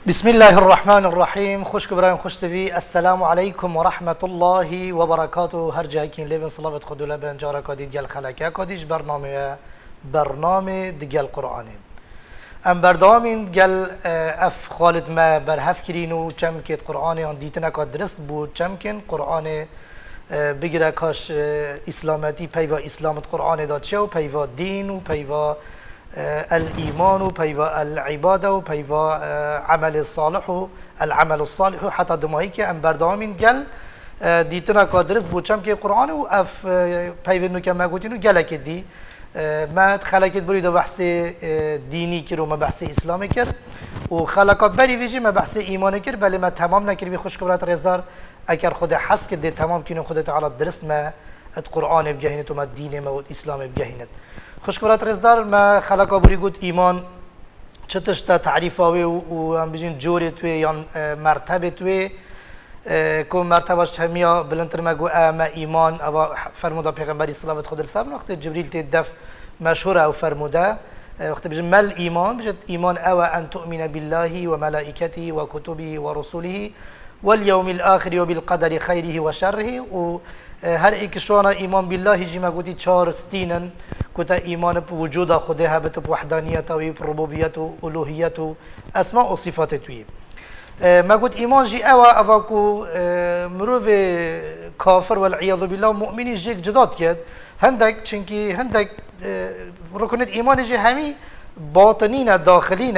بسم الله الرحمن الرحیم. خوش برایم خوش توی. السلام علیکم و رحمت الله و برکاته. هر جایی که لیبن صلوات خود لبن جارا کادید گل خلکه کادیش برنامه دیگل قرآنی. ام بردامین گل اف خالد ما برهف کرین و چمکت قرآنی آن دیتنا که درست بود چمکن قرآن بگیره کاش اسلامتی پیوا اسلامت قرآن داد چه و پیوا دین و پیوا الإيمان وبيوا العبادة وبيوا عمل صالح والعمل الصالح حتى دماهي كي ام بردامين قال ديتنا كادرس بوچم كي قرآن و اف بيوا كما قلتينو قالك دي ما خلقت بريد بحث ديني كر وما بحث اسلامي كر وخلق بري فيجي ما بحث ايمان كر بل ما تمام نكر بخوش كبرات رزدار اگر خود حس كده تمام كينو خود تعالى درس ما القرآن بجهنت وما الدين ما والاسلام بجهنت. خوشکورات رزدار ما خلقا بری گوت ایمان چتش تا تعریف آوی و هم بجین جوری توی یا مرتبه توی که مرتبهش همیا بلندتر ما گو اما ایمان او فرموده پیغمبری صلوات خود رسول وقت جبریل تدف مشهور او فرموده وقت بجین مل ایمان بجد ایمان او ان تؤمن بالله و ملائکته و کتبه و رسوله واليوم الآخر وبالقدر خيره وشره و هر ایک شوانا ایمان بالله جی ما گوتی چهار ستینن كتا إيمان بوجود خدها بوحدانية وربوبية وألوهية أسماء وصفات توي ما قلت إيمان جي أواكو مروف كافر والعياذ بالله مؤمن جيك جدات كد هندك چنكي هندك ركنت إيمان جي همي باطنين داخلين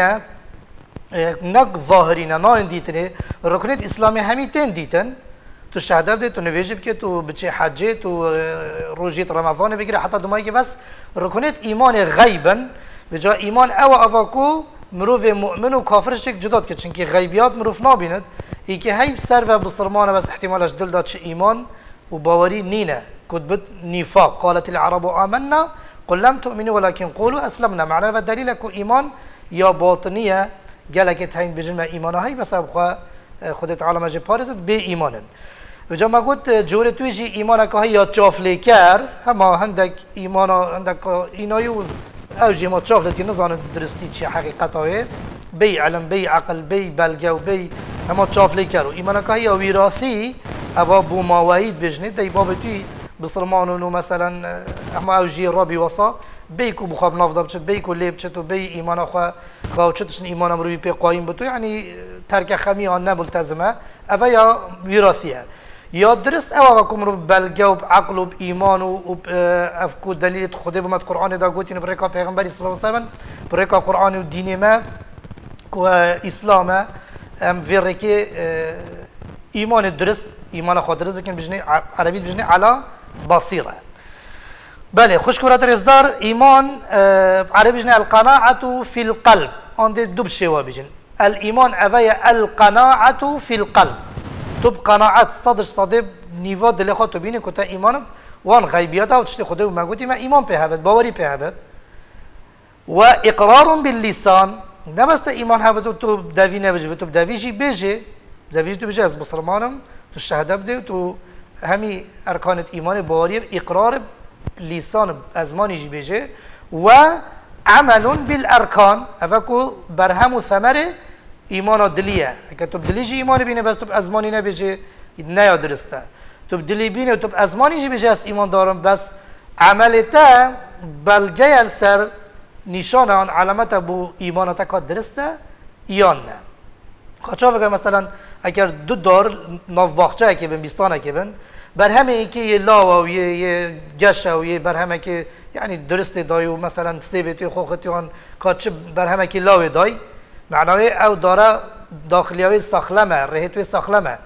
نق ظاهرين ناين ديتنه ركنت إسلامي همي تين ديتن تو شهاده بده تو نویجه بکه تو بچه حجه تو روزیت رمضان بگیره حتی دمایی که بس رکنت ایمان غیبن به جا ایمان اواکو مروف مؤمن و کافرش یک جداد که چونکه غیبیات مروف نابیند ای که هی سر و بصرمانه بس احتمالش دل داد چه ایمان و باوری نینه کتبت نفاق قالت العرب آمنا قل لم تؤمنوا ولكن قولوا اسلمنا معناه و دلیل که ایمان یا باطنیه گله تاین بجن ما ایمان هایی بس ابخوا خود تعالی مجه پارزد به ایمانن و جا ما گفت جور توی جی ایمان که یا چافلی کر هما هندک ایمان هندک اینایو او جی ما چافلتی نزان درستی چی حقیقتایه بی علم بی عقل بی بلگه و بی هما چافلی کر و ایمان که یا ویراثی اوا بو ماوید بجنه دی باب توی بسرمانونو مثلا هما او جی رابی وصا بی کو بخواب نافده بچه بی کو لیب چه تو بی ایمان خواه چتشن ایمان امروی پی قایم بتو یعنی ترک خمی آن نبلتزمه اوا یا ویراثیه یا درست اوا وکم رو بلگه و عقل و ایمان و افکو دلیل خدا بمد قرآن دا گوتین برکا پیغمبری صلی الله علیه و سلم برکا قرآن و دین ما و اسلام ام ویرکی ایمان درست ایمان خود درست بکن بجنه عربی بجنه علا بصیره. بله خوشکورات رزدار ایمان عربی بجنه القناعة في القلب آن دو بشوا بجن الایمان اوای القناعة في القلب تو قناعت صدر نیوا دل خود تو بینی که تا ایمان وان غیبیات و تشتی خدا و ما گوتی ما ایمان په هبت باوری په هبت و اقرار باللسان نبست ایمان هبت تو دوی نبجه تو دویجی بجه دویجی تو بجه از بسرمانم تو شهاده بده تو همی ارکانت ایمان باوری اقرار لسان ازمانی جی بجه و عمل بالارکان افکو برهم و ثمره ایمان دلیه اگه تو دلیجی ایمان بینه بس تو ازمانی نبیجه نه درسته تو دلی بینه تو ازمانی جی بیجه از ایمان دارم بس عملتا بلگه السر نشان آن علامت بو ایمانتا که درسته یا نه کچا بگه مثلا اگر دو دار ناف باغچه که بین بیستانه که بین بر همه ای که یه لاو و یه گشه و یه بر همه که یعنی درسته دای و مثلا سیویتی خوختی آن کچه بر همه که لاو دای معنای او داره داخلیوی ساخلمه رهتوی ساخلمه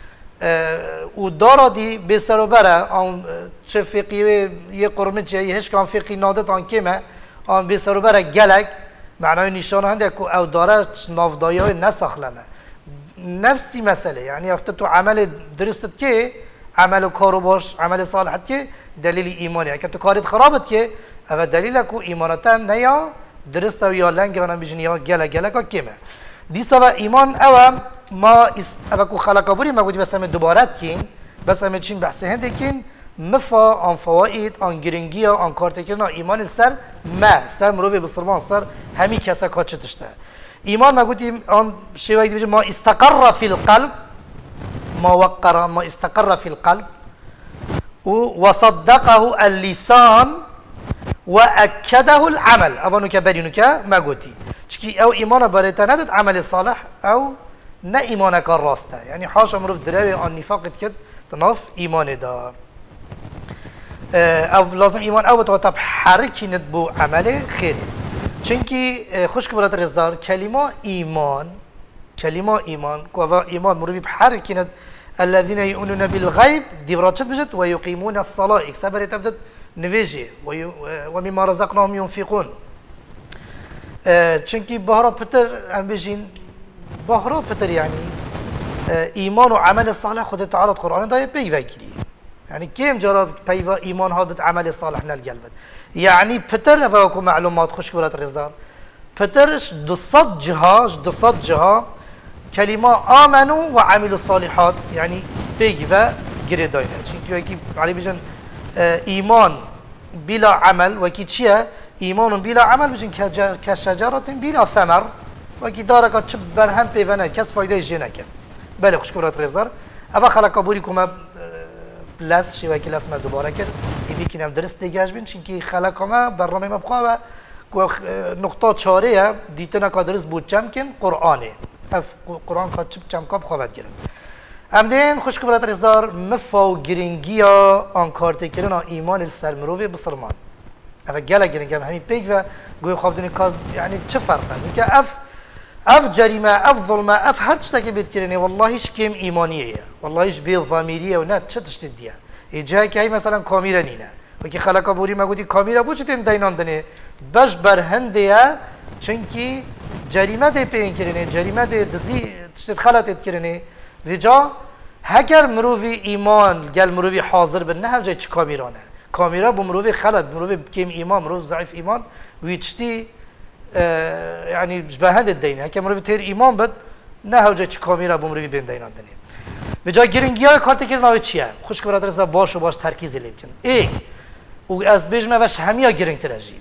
و داره دی بسر و بره آن چه فقیه یه قرمه چه هیچ کام فقی نادت آن کمه آن بسر و بره گلک معنای نشانه هنده که او داره نافدایی های نساخلمه نفسی مسئله یعنی وقتی تو عمل درستت که عمل کارو باش عمل صالحت که دلیل ایمانیه که تو کارت خرابت که او دلیل که ایمانتا نیا درست و یا لنگ منم بجن یا گله که کمه دیسا و ایمان او ما اوکو خلقا بوری ما گودی بس همه دوبارت کن بس همه چین بحثه هنده کن مفا آن فوائد آن گرنگی آن کارت کردن ایمان سر ما سر مروی بسرمان سر همی کسا کات چتشته إيمان ما قلت أن شيء ما استقر في القلب، ما استقر في القلب وصدقه اللسان وأكده العمل. أظن كبرينك ما قلتي تشكي أو إيمان بريتنا عمل الصالح أو نا إيمانك الراسته، يعني حاشا مروف دراوي عن نفاق كد تناف إيمان دا أو لازم إيمان أو بتوتب حركي ندبو عمله خير. چونكي خوشك برات رزدار كلمة إيمان كوا إيمان مروي بحركي ند الذين يؤمنون بالغيب ديفراتشت بجد ويقيمون الصلاة إكسابر تبدت نفيجي ومما رزقناهم ينفقون. چونكي بهرا بتر أم بيجين بهرا بتر يعني إيمان وعمل الصالح خد تعالى القرآن ده بيفكري، يعني كم جرب بيفا إيمان ها عمل الصالح نالقلب، يعني بتر أفاكو معلومات خوش كبرات الرزدار بترش دصد جها كلمة آمنوا وعملوا الصالحات، يعني بيجيفا جريداينا شنكي وكي علي بيجن إيمان بلا عمل وكي تشيا إيمان بلا عمل بيجن كشجرة بلا ثمر وكي دارك تشبر هم بيفنا كس فايدة جينك. بله خوش كبرات الرزدار أبا خلق بوريكم لاس شي وكي لاس ما دوباره كر يبي كنا درس تيجاش بين شنكي خلقما برنامج ما بقى نقطة شارية ديتنا كدرس بود كم كن قرآنه اف قرآن خد كم كاب خواد گرن. امدين خوش كبرات رزدار مفاو گرنگيا آن کارت کردن ایمان السرمروی بسرمان. اف گله گرنگ هم همین پیک و گوی خواب دنی کار يعني چه فرقه؟ میگه اف جريمة اف ظلمة اف هر چیزی که بید کردنی والله هیچ کم ایمانیه، والله هیچ بیل ضمیریه و نه چه تشتدیه. ایجا که مثلا کامیرا نینه. وکی خلق بوری ما گودی کامیرا بود چه تن دینان دنی باش برهندیه چونکی جریمه دی پین کرنه جریمه دی دزی تشت خلطت کرنه وجا هگر مروی ایمان گل مروی حاضر بن نه هم جای چه کامیرانه کامیرا بو مروی خلط مروی کم ایمان مروی ضعیف ایمان ویچتی يعني بهند الدين هكا مروي تير إيمان بد نه جا چه کامیرا بو مروی بین دینان دنی بجا گرنگی های کارت کرن آوی چیه؟ خوش که برات رسا باش و باش ترکیز لیم کن ای و از بیجمه وش همیا گرنگ ترجی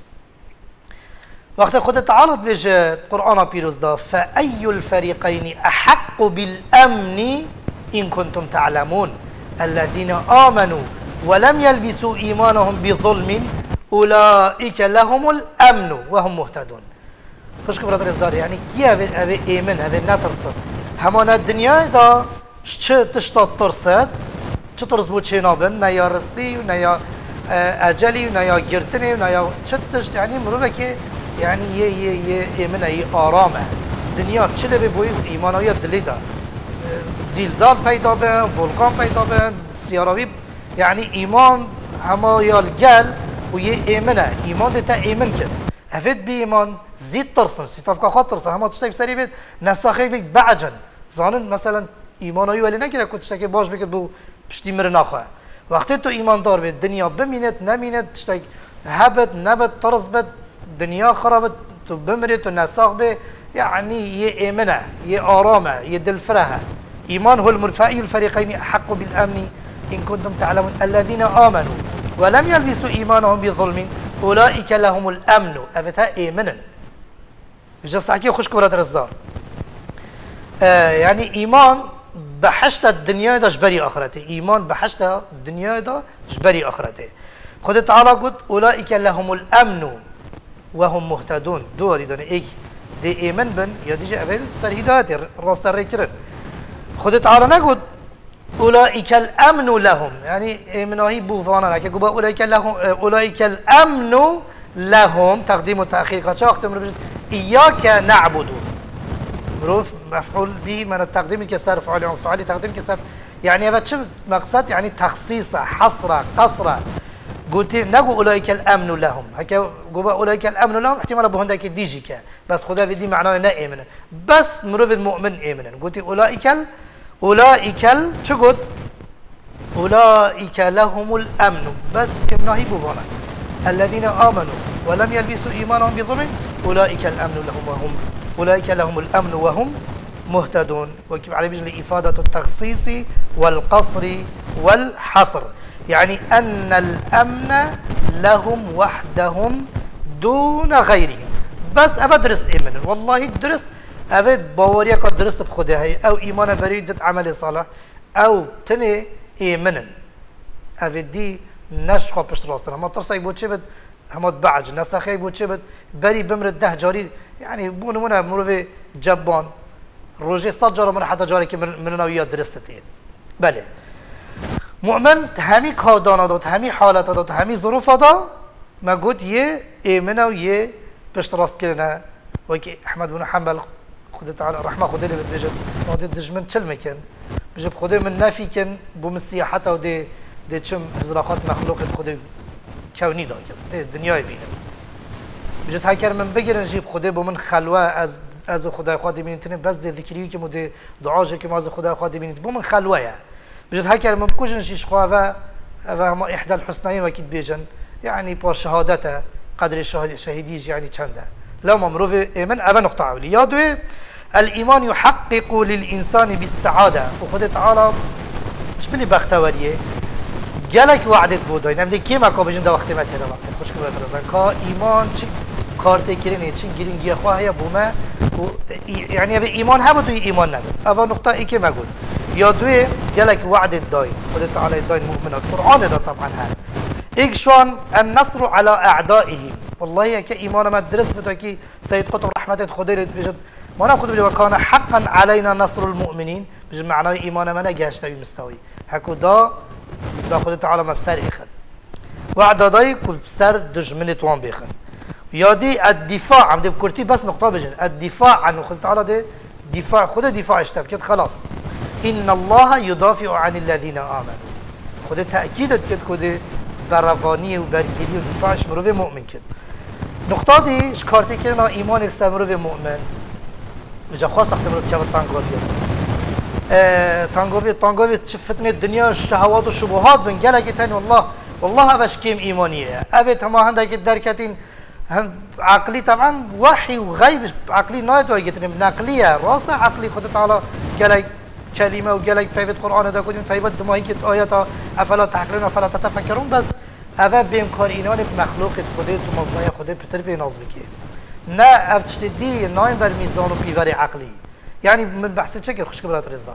وقت خود تعالت بیجه قرآن پیروز دا فأي الفريقين أحق بالأمن إن كنتم تعلمون الذين آمنوا ولم يلبسوا إيمانهم بظلم أولئك لهم الأمن وهم مهتدون خوش که برات رسا يعني كي أبي إيمن أبي نترصد همان الدنيا دا چه تشتاد ترسد چه ترس بود چه نابن نه یا رزقی و نه یا اجلی و نه یا گرتنی و نه یا چه تشت يعني مروه که يعني یه ایمنه یه آرامه دنیا چه لبه بوی ایمانایی دلی دا زلزال پیدا بن ولکان پیدا بن سیاراوی يعني ایمان همه یال گل و یه ایمنه ایمان دیتا ایمن کرد افید بی ایمان زید ترسن سیتافکا خواد ترسن همه تشتای بسری بید نساخی بید بعجن زانن مثلا ایمانایی ولی نگیره که تشتکی باش بکد بو پشتی مر نخواه وقتی تو ایمان دار بید دنیا بمینت نمینت تشتک هبت نبت طرز بد دنیا خرابت تو بمرت و نساق به يعني یه ایمنه یه آرامه یه دلفرهه ایمان هو المرفعي الفريقين حق بالامن ان كنتم تعلمون الذين امنوا ولم يلبسوا ايمانهم بظلم اولئك لهم الامن افتها ايمنا بجس حكي خوش كبرات رزدار يعني ايمان بحشت الدنيا دا جبري اخرته ايمان بحشت الدنيا دا جبري اخرته خد تعالى قلت اولئك لهم الامن وهم مهتدون دو دي دون ايك دي ايمن بن يديجي ابل سر هدايتي راست الركرن خد تعالى نقول اولئك الامن لهم يعني ايمناهي بوفانا لك يقول اولئك لهم اولئك الامن لهم تقديم وتاخير قد شاقت من اياك نعبد مروف مفعول به من التقديم كسر فعل فعل تقديم كسر يعني هذا شو مقصد يعني تخصيص حصر قصر قلت نقول اولئك الامن لهم هكا قول اولئك الامن لهم احتمال ابو هندك ديجيكا بس خدا في دي معناه لا ايمن بس مروف المؤمن ايمن قلت اولئك شو قلت اولئك لهم الامن بس كناهي بوفانا الذين امنوا ولم يلبسوا ايمانهم بظلم اولئك الامن لهم وهم أولئك لهم الأمن وهم مهتدون وكيف على وجه إفادة التخصيص والقصر والحصر يعني أن الأمن لهم وحدهم دون غيرهم بس أبا درست إيمن والله درست اوید باوریه که درست بخوده هی او ایمان برید عمل صالح او تنه ایمنن اوید دی نش خواه پشت راستن اما ترسای بود چه بد همات بعج نسخه بود چه بد بری بمرد 10 جاری يعني بونمونه مروي جبان روجي صد جاره من حتى جاري من نوعيات درستين بله مؤمن همي كادانا داد همي حالات داد همي ظروف داد ما قلت يه ايمنا ويه بشت راست كلنا وكي احمد بن حنبل خد تعالى رحمه خد اللي بتجد ودي دجمن تلمه كان بجيب خد من نافي كان بمسيا حتى ودي دي تشم ازراقات مخلوق خد كوني دا كان الدنيا بينه بجد هاكر من بگیرن جیب خوده با من خلوه از خدای خود ببینید بس ده ذکری که مده دعاشه که ما از خدای خود ببینید با من خلوه یا بجد هاكر من بکوجن شیش خواه و ما احدى الحسنين وكيد بيجن يعني با شهادته قدر شهيديج يعني چنده لو ممروف من ابا نقطه اولي يا دو الايمان يحقق للانسان بالسعاده وخد تعالى شبلي بختوريه جالك وعدت بوداي نمدي كيما كو بجن ده وقت ما تهدا وقت خوش كبر ترزن كا ايمان چي كارت كريني چي گيرينگي خواه هي بوما يعني ابي ايمان هبو تو ايمان نبود ابا نقطه اي كيما قول يا دو جالك وعدت داي خد تعالى داي المؤمنات القران ده طبعا هذا اكشوان النصر على اعدائهم والله يا كايمان ما درس بتاكي سيد قطب رحمه خدير بجد ما ناخذ بلي وكان حقا علينا نصر المؤمنين بجد معناه ايمان ما نجاشت مستوي هكو دا خد تعالى ما بسر اخذ وعد داي كل بسر دجمنه وان بيخن يادي الدفاع عم بكرتي بس نقطه بجن الدفاع عن خد تعالى ده دفاع خد دفاع اشتبكت خلاص ان الله يدافع عن الذين امنوا خد تاكيد كده برفانی و برگیری و دفاعش مروف مؤمن کرد نقطه دی شکارتی کردن ایمان است مروف مؤمن بجا خواست وقتی مروف چه تانگوبی چه فتنه دنیا شهوات و شبهات بن گله که تانی والله اوش کیم ایمانیه اوید همه هنده که درکتین عقلی طبعا وحی و غیب عقلی ناید و گتنیم نقلیه راست عقلی خود تعالی گله كلمة وقالك في القرآن ده كودين طيبات دمائي كت آياتا أفلا تعقلون أفلا تتفكرون بس أفا بإمكار إينان بمخلوق خده ومبنى خده بتر بيناز بكي نا أفتشتدي نايم بر ميزان وبيور عقلي يعني من بحث شكل خوش كبرات رزان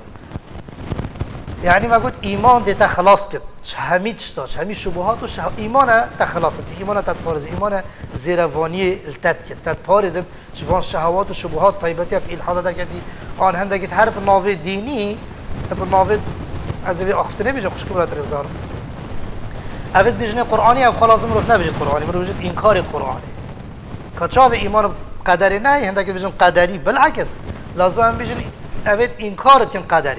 يعني ما قلت إيمان دي تخلاص كت همي تشتاش همي شبهات إيمان تخلاصت إيمان تتفارز إيمان زيرواني التد كت تتفارز شبان شهوات وشبهات طيبتها في الحالة ده كدي آن هنده که حرف ناوی دینی حرف ناوی از اوی آخفتنه بیجه خوش کبرات رزدار اوید بیجنه قرآنی او خلاص مروف نبیجد قرآنی مروف بیجد انکار قرآنی که چا به ایمان قدری نه هنده که بیجن قدری بالعکس لازم بیجن اوید انکارت کن قدری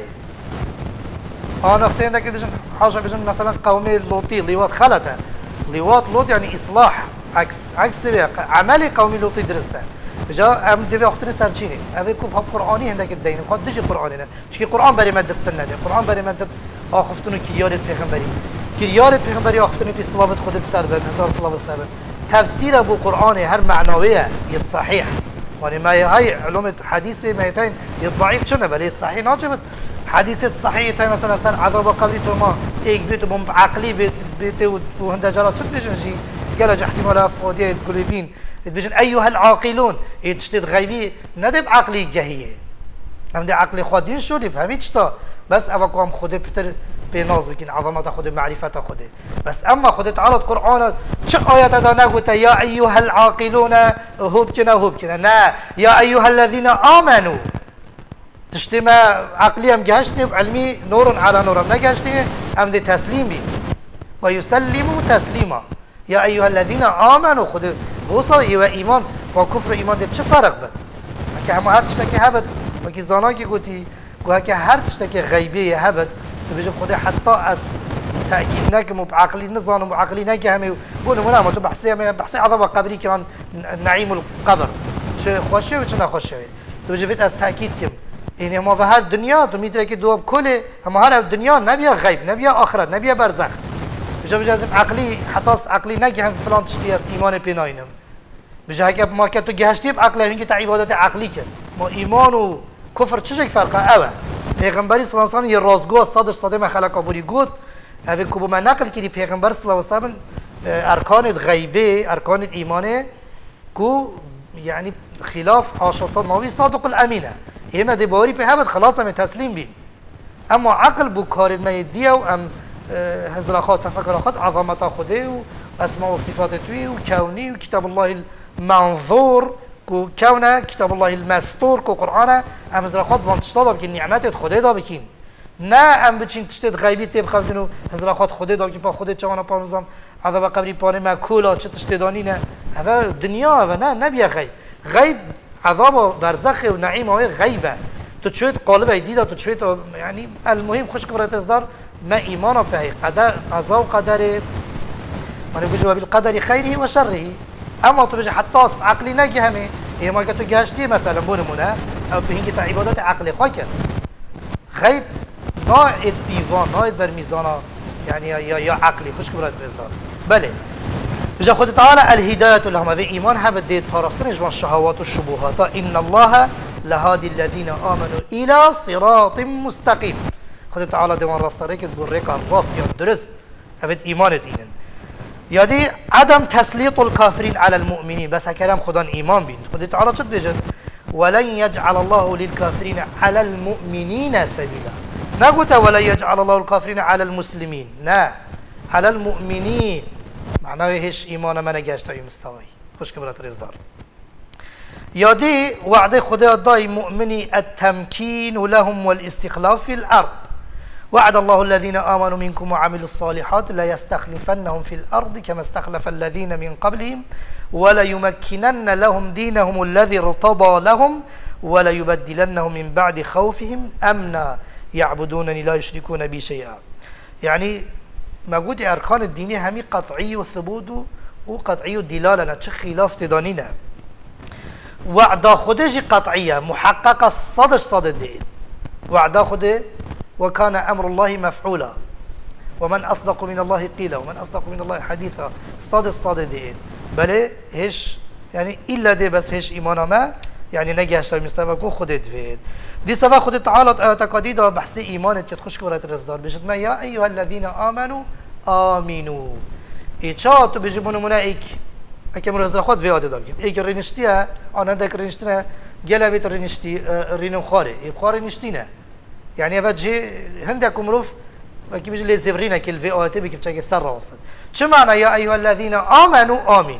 آن وقتی هنده که بیجن حاجه بیجن مثلا قومی لوطی لیوات خلطه لیوات لوط یعنی اصلاح عکس عمل قومی لوطی درسته جا ام دوی اختری سرچینه اوی کوب ها قرآنی هنده که دینه خود دیجی قرآنی نه چون قرآن برای من دست نده قرآن برای من دست آخفتون که یارت پیغمبری که یارت پیغمبری آخفتون که صلابت خودت سر بد هزار صلابت سر بد تفسیر ابو قرآن هر معنویه ید صحیح يعني ما هي علوم حديث ما يتين يضعيف شنو بل الصحيح ناجبت حديث الصحيح تاي مثلا عذاب قبري تو ما ايك بيت بم عقلي بيت وهند جرات شد بيجي قال احتمال افوديه قلبين بيجن ايها العاقلون يتشتد غيبي ندب عقلي جهيه هم دي عقلي خودين شو دي فهميش تا بس ابقام خود بتر بناز بكين عظمه خود معرفه خود بس اما خود تعالى القران شو ايات ادا نقول يا ايها العاقلون هوب كنا نا يا ايها الذين امنوا تشتم عقلي ام جهشتني بعلمي نور على نور ما جهشتني ام دي تسليمي ويسلموا تسليما يا ايها الذين امنوا خود بوصا و ایمان با کفر ایمان ده چه فرق بد که همه هر چیزی که هبد و که زانا که گویی گویا که هر چیزی که غیبی هبد تو بجم خود حتی از تأکید نکم و بعقلی نزانم و عقلی نکه همه بونه مونه ما تو بحثی عذاب قبری که من نعیم القبر چه خوشه و چه نخوشه تو بجم از تأکید کم این ما به هر دنیا تو میتونه که دواب کله همه هر دنیا نبیا غیب نبیا آخرت نبیا برزخ بجا بجازم عقلی حتی عقلی نگه هم فلان تشتی از ایمان پیناینم بجا که ما که تو گهشتی بعقل اینکه تا عبادت عقلی کرد ما ایمان و کفر چه فرقه اوه پیغمبری صلی الله علیه و آله یه رازگو صادر ما خلق ابوری گفت اوه که ما نقل کردی پیغمبر صلی الله علیه و آله ارکان غیبه ارکان ایمانه کو یعنی خلاف عاشصات ناوی صادق الامینه ایمه دی باوری په هبت خلاص هم تسلیم بین اما عقل بو کارد میدیه و ام هزراخات تفکرات عظمت خوده و اسماء و صفات توی و کونی و کتاب الله المنظور کو کونه کتاب الله المستور کو قرآن ام هزراخات وانتشتاد که نعمت خوده دا بکین نه ام بچین تشتید غیبی تیب خفتن و هزراخات خوده دا که پا خوده چوانا پا نظام عذاب قبری پانه مکولا چه تشتیدانی نه هذا دنیا و نه نبیه غیب عذاب برزخ و نعیم های غیبه تو چویت قالب ایدیده تو چویت یعنی المهم خوش کبرت ازدار ما ایمانا به قدر قضا و قدر من بجوا بالقدر خیره و شره اما تو بجا حتی اصف عقلی نگی همه ایما که تو گشتی مثلا بونمونه او به اینکه تا عبادت عقلی خواه کرد غیب ناید بیوان ناید بر میزانا يعني يا عقلي خوش كبرت ازدار بله بجا خود تعالى الهداية لهم في إيمان هم بديت فارستنش من الشهوات والشبهات إن الله لهادي الذين آمنوا إلى صراط مستقيم خود تعالى ديوان راستريك تقول ريكا راست يا درس أبد إيمان دينن يدي عدم تسليط الكافرين على المؤمنين بس كلام خدان إيمان بين خود تعالى شد بجد ولن يجعل الله للكافرين على المؤمنين سبيلا نقول ولا يجعل الله الكافرين على المسلمين لا على المؤمنين معناه هيش إيمان ما نجاشت أي مستوى خوش كبرت رزدار يدي وعد خدا داي مؤمني التمكين لهم والاستخلاف في الأرض وعد الله الذين آمنوا منكم وعملوا الصالحات لا يستخلفنهم في الأرض كما استخلف الذين من قبلهم ولا يمكنن لهم دينهم الذي ارتضى لهم ولا يبدلنهم من بعد خوفهم أمنا يعبدونني لا يشركون بي شيئا يعني موجود أركان الدينية همي قطعي وثبوت وقطعي الدلالة چه خلاف تدانينا وعدا خودش قطعية محققة الصدر صادر دين وعدا خوده وكان أمر الله مفعولا ومن أصدق من الله قيلا ومن أصدق من الله حديثا صادر دين بله هش يعني إلا دي بس هش إيمانا ما يعني نجاش مستوى كون خودت فين دي سبب خودت تعالى تقاديد بحث إيمانت كتخش كورة الرزدار بجد ما يا أيها الذين آمنوا آمنوا إيشات بيجيبون منائك أكمل الرزدار خود في عادة دارين إيك رينشتيها أنا دك رينشتنا جلا بيت رينشتي رينو خاري يبخاري نشتينا يعني أفجي هندك مروف كي بيجي لي زفرينا كل في عادة بيجي بتشجع سر واصل شو معنى يا أيها الذين آمنوا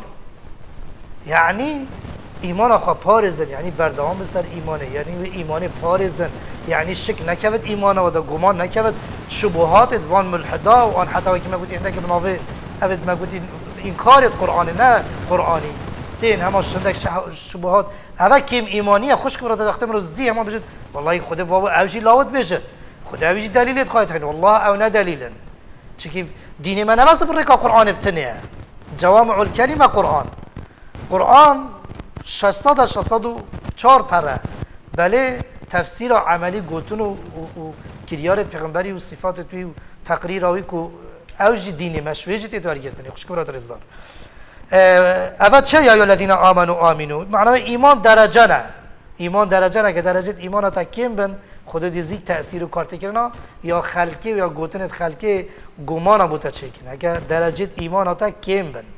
يعني ایمان آخوا پارزن یعنی بردام بستر ایمانه یعنی ایمان پارزن یعنی شک نکود ایمانه و دا گمان نکود شبهات وان ملحدا و آن حتی وکی ما گوتی اندک بناوه اوید ما گوتی انکارت قرآنه نه قرآنی تین هماش اندک شبهات اوه کم ایمانیه خوش که را داختم رو زی همان بجد والله خود بابا اوجی لاوت بجد خود اوجی دلیلت خواهد خیلی والله او نه دلیلن چکی دین من نبست برکا قرآن بتنیه جوامع الکلمه قرآن 604 پره بله تفسیر عملی گوتون و کریارت پیغمبری و صفات توی و تقریر آوی که اوج دینی مشویجت ادوار گرتنی خوش کبرات رزدار اول چه یا الذین آمنوا معنی ایمان درجه نه ایمان درجه نه که درجه ایمان تا کم بن خود دیزی تأثیر و کارت کرنا یا خلقی یا گوتنت خلقی گمان بوده چه کنه اگر درجه ایمان تا کم بن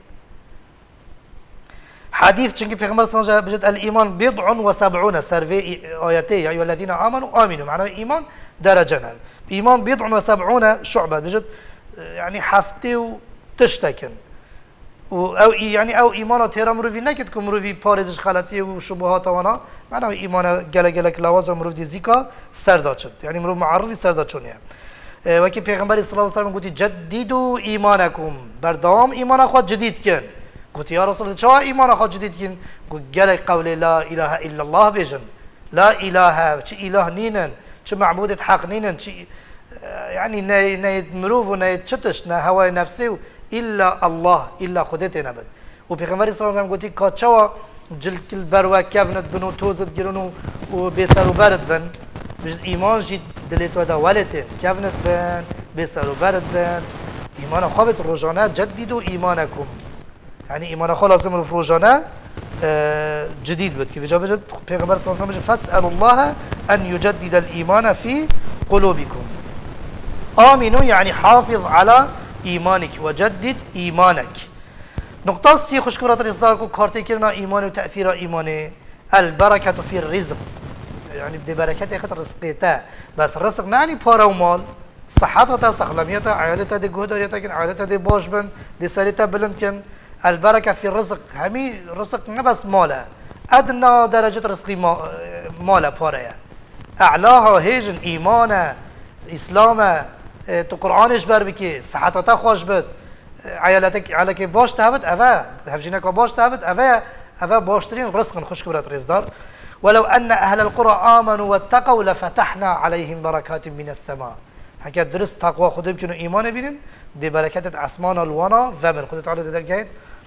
حديث چونكي پیغمبر صلى الله عليه وسلم بجد الإيمان بضع وسبعون سرفي آياته يا أيها الذين آمنوا معناه إيمان درجنا إيمان بضع وسبعون شعبة بجد يعني حفتي وتشتكن أو يعني أو إيمان تيرا مروفي نكت كم مروفي بارزش خلطي وشبهات وانا معناه إيمان جل كلاواز مروف دي زيكا سرداشت يعني مروف معرضي سرداشون يعني وكي پیغمبر صلى الله عليه وسلم قلت جددوا إيمانكم بردام إيمان أخوات جديد كن قلت يا رسول الله شو إيمان أخذ جديد كن قلت جل قول لا إله إلا الله بيجن لا إله شيء إله نينن شو معبود حق نينن شيء يعني نيد مروف ونيد شتش هواي نفسه إلا الله إلا خدته نبد وبيغمبر صلى الله عليه وسلم قلت كاتشوا جل كل بروا كافنت بنو توزد جرونو وبيسرو برد بن بجد إيمان جد دلت ودا ولته كافنت بن بيسرو برد بن إيمان خابت رجانا جددوا إيمانكم يعني إيمان خال لازم الفروجانة جديد بد كيف جاب جد پیغمبر صلى الله عليه وسلم فاسأل الله أن يجدد الإيمان في قلوبكم آمنوا يعني حافظ على إيمانك وجدد إيمانك نقطة سي خوش كبرات الإصدار كو كارتي كرنا إيمان وتأثير إيمانه البركة في الرزق يعني بدي بركات ياخذ رزقيته بس الرزق نعني بارا ومال صحتها سخلميتها عائلتها دي جهدريتها كن عائلتها دي بوشبن دي سريتها بلنتين البركة في الرزق همي رزق نبس ماله أدنى درجة رزقي ماله بارا أعلاها هيجن إيمانه إسلامه تو قرآنش بر بکی صحتها خوش بد عائلتك على باش تهبت أفا هفجينك باش تهبت أفا باشترين رزقا خوش كبرت رزدار ولو أن أهل القرى آمنوا واتقوا لفتحنا عليهم بركات من السماء حكى درس تقوى خود بكنوا إيمان بينن دي بركات عثمان الوانا ومن خود تعالى درجات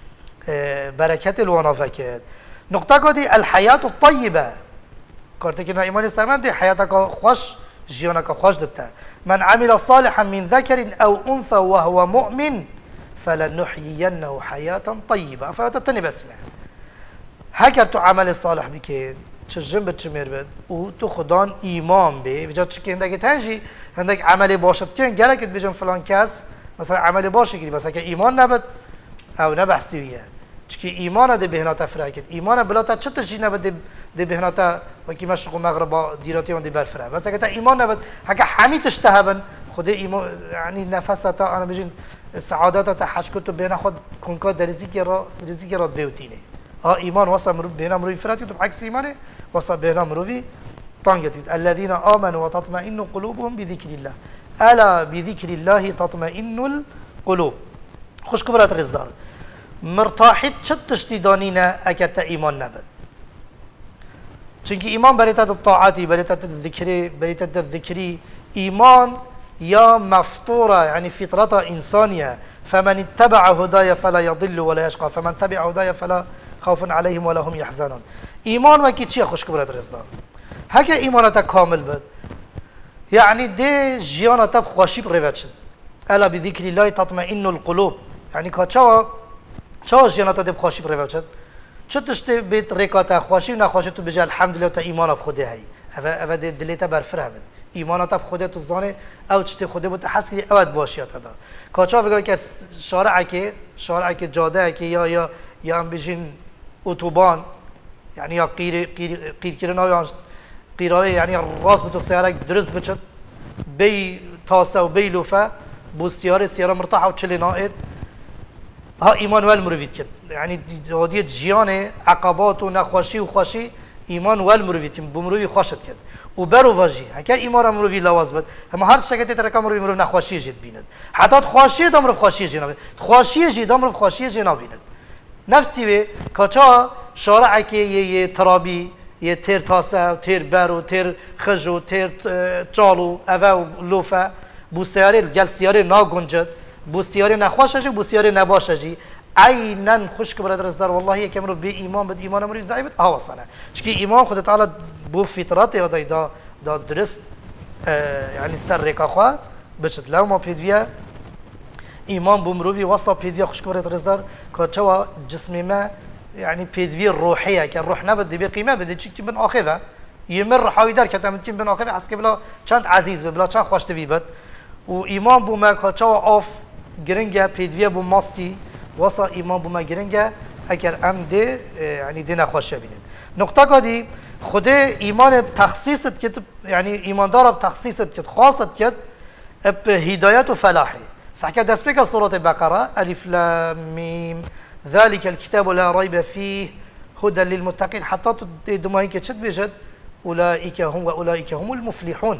بركات الوانا فكت نقطة قدي الحياة الطيبة كارتكنا إيمان السلمان دي حياتك خوش جيانك خوش دتا من عمل صالحا من ذكر أو أنثى وهو مؤمن فلنحيينه حياة طيبة فتتني بسمع هكر تو عمل صالح بكين تشجم بتشمير بد و تو خدان إيمان بي بجد شكي عندك تنجي عندك عمل باشد كين قالك بيجن فلان كاس مثلا عمل باشي كده بس هكا إيمان نبت أو نبحثي وياه شكي إيمان ده بهنا تفرقت إيمان بلا تا چتشي نبت ده بهنا تا وكي مشرق المغرب ديراتي وان دي برفره بس هكا إيمان نبت هكا حمي تشتهبن خود إيمان يعني نفسها أنا بيجن سعادتها تحش كنت بينا خد كونكا درزيكي را بيوتينه إيمان وصل مروف بينا مروفي فراتي تو بعكس إيمانه وصل بينا مروفي طنجتيد الذين آمنوا وتطمئن قلوبهم بذكر الله ألا بذكر الله تطمئن القلوب خوش كبرات رزدار مرتاحت شتشتي دانينا أكرت إيمان نبد چونك إيمان بريتات الطاعاتي بريتات الذكري بريتات الذكري إيمان يا مفطورة يعني فطرة إنسانية فمن اتبع هدايا فلا يضل ولا يشقى فمن تبع هدايا فلا خوف عليهم ولا هم يحزنون إيمان وكي تشي خوش كبرات رزدار هكا إيمانتك كامل بد يعني دي جيانة خوشي بريفتشد ألا بذكر الله تطمئن القلوب يعني كا چاو جيانة دي خوشي بريفتشد چتشتي بيت ريكاتا خوشي ونخوشي تو بجا الحمد لله تا إيمانا بخوده هاي أفا دي دليتا برفره بد إيمانا بخوده تو زانه أو چتي خوده بو تحسكي أود باشيات هدا كا چاو بگوه که شارعك جاده یا هم بجين اتوبان يعني يا قير كيرنا يا قيراوي يعني راس بتو سيارك درس بچت بي تاسه و بي لوفا بو سياره مرتاحه و چلي نائد ها ايمان والمروفيد كد يعني هادية جيانه عقبات و نخوشي و خوشي ايمان والمروفيد بمروفي خوشت كد و برو واجي هكا ايمان مروفي لواز بد هم هر شكت تركا مروفي مروف نخوشي جد بيند حتى خوشي دمر خوشي جنا خوشي جي دمر خوشي جنا بيند نفسي به كاچا شارعك يه ترابي يه تير تاسه تير برو تير خجو تير چالو اوه لوفا بو سياره گل سياره ناگنجد بو سياره نخواشجي بو سياره نباشجي عينا خوش كبرت رزدار والله يكمرو بي ايمان بد ايمان امري زعيبت وصله چكي ايمان خود تعالى بو فطرته دا درست يعني سرقه خو بچت لو ما بيدويا إيمان بمروي وصل بيدوي خوش كبرت رزدار كاتشوا جسمي ما يعني بيدوي الروحية كالروح نبت دي بقيمة بدي تشكي من آخره يمر حايدر كتام تكين من آخره حسك بلا چند عزيز بلا چند خوش تبي بد وإيمان بوما كاتشوا آف جرينجا بيدوي بوماستي وصل إيمان بوما جرينجا أكر أم دي يعني دينا خوش بينن نقطة قدي خده إيمان بتخصيص كت يعني إيمان دار بتخصيص كت خاصة كت بهداية وفلاحي صحكا دسبك سورة البقرة ألف لام ميم ذلك الكتاب لا ريب فيه هدى للمتقين حتى دمائن كتشد بجد أولئك هم المفلحون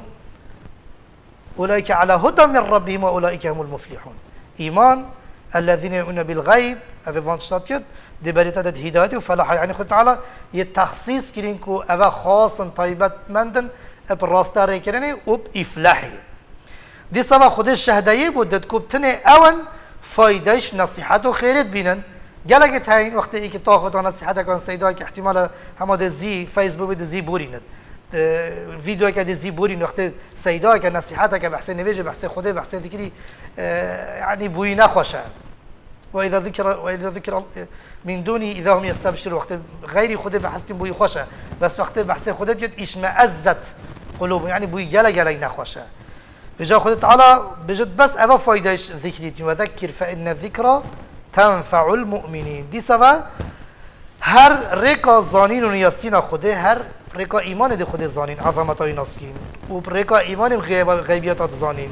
أولئك على هدى من ربهم وأولئك هم المفلحون إيمان الذين يؤمنون بالغيب أفي فانشتات كد دي بريتا دد هداية وفلاح يعني خد تعالى يتخصيص كرينكو أفا خاصا طيبات مندن براستار ريكريني وبإفلاحي دي سبا خودش شهدایی بود داد کوبتنه اون فایدهش نصیحت و خیرت بینن گلگت هاین وقتی ای که تاخد نصیحت کن سیدا که احتمال همه ده زی فیسبوک ده زی بورینه ویدیو که ده زی بورین وقتی سیدا که نصیحت که بحث نویجه بحث خوده بحث ذکری يعني بوی نخوشه و اذا ذکر من دوني اذا هم يستبشرون وقت غيري خوده بحث بوی خوشه بس وقت بحث خوده جد اشمئزت قلوب يعني بوی گله نخوشه بجا خود تعالى بجد بس أبا فايدهش ذكريتي وذكر فإن الذكرى تنفع المؤمنين دي سبا هر رکا زانین و نیاستین خوده هر رکا ایمان ده خود زانین عظمت های ناسکین و رکا ایمان غیبیات زانین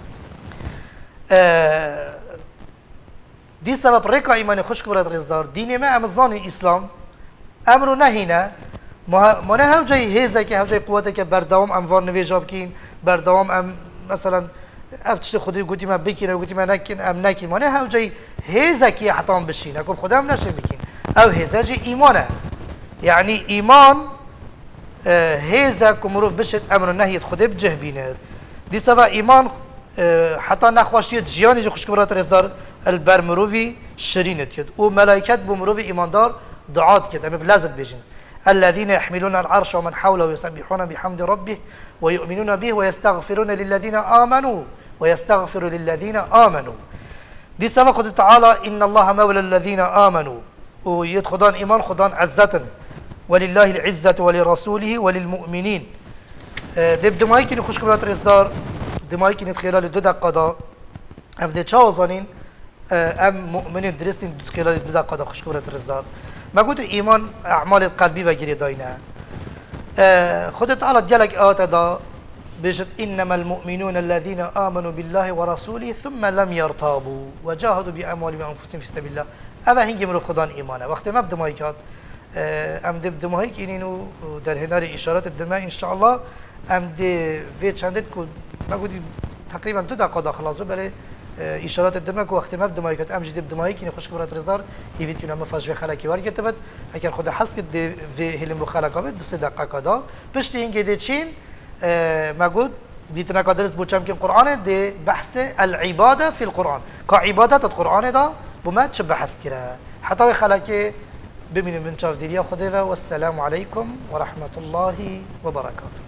دی سبب رکا ایمان خوش برد غزدار دین ما ام زانین اسلام امر نهینه ما نه هم جای هیزه که هم جای قوته که بردوام ام وان نویجاب کین بردوام ام مثلا افتش خودی گویی ما بکینه گویی ما نکین ام نکین ما نه هم جای هیزه که حتام بشینه که خدا هم نشه بکین او هیزه جای ایمانه یعنی ایمان هیزه که مروف بشد امر نهیت خدا بجه بینه دی سبا ایمان حتی نخواشیت جیانی جو خوشکبرات رزدار البر مروفی شرینت کد و ملائکت بو مروفی ایماندار دعات کد اما بلازت بجین الذين يحملون العرش ومن حوله يسبحون بحمد ربه ويؤمنون به ويستغفرون للذين آمنوا ويستغفر للذين آمنوا دي سبا قد تعالى إن الله مولى الذين آمنوا ويدخدان إيمان خدان عزة ولله العزة ولرسوله وللمؤمنين دي بدمائك نخش كبرات الإصدار دمائك خلال 2 دقيقة أبدأ تشاوزانين أم مؤمنين درستين خلال 2 دقيقة خش كبرات الإصدار ما قلت إيمان أعمال القلبي وغير داينة خدت على ديالك دا بيجت إنما المؤمنون الذين آمنوا بالله ورسوله ثم لم يرتابوا وجاهدوا بأموالهم وأنفسهم في سبيل الله أما هنجي مرو خدان إيمانه وقت ما بدما هيك أم دما هيك إنه در هنار إشارات الدماء إن شاء الله أم دي في چندت كود ما قلت تقريبا 2 دقيقة خلاص بله اشارات الدمك وقت ما بدما يكت ام جديد بدما يكني خوش كبرات رزدار يفيد كنا مفاج في خلاكي ور كتبت اگر خود حس كد في هلم خلاقه 2 دقيقه دا پشت این گده چین ما قلت ديتنا قدرس بوچم که قرآن دي بحث العباده في القرآن كعبادات القرآن دا بما تش بحث كره حتى خلاكي بمن من شاف ديريا خديوه والسلام عليكم ورحمه الله وبركاته